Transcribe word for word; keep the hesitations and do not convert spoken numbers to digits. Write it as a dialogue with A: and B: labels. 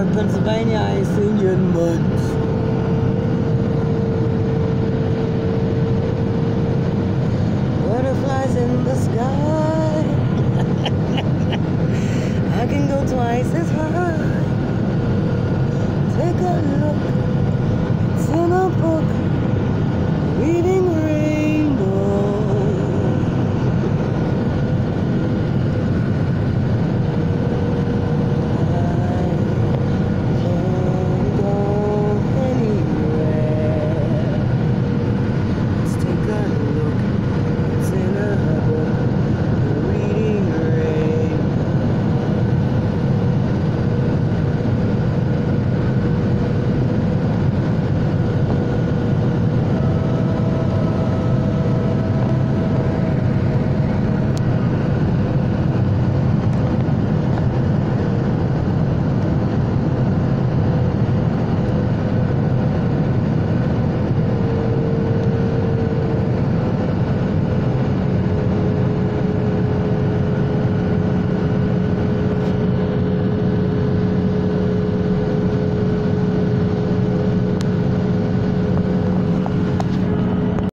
A: Pittsburgh, Pennsylvania. I ain't seen you in months. Butterflies in the sky. I can go twice as high. Take a look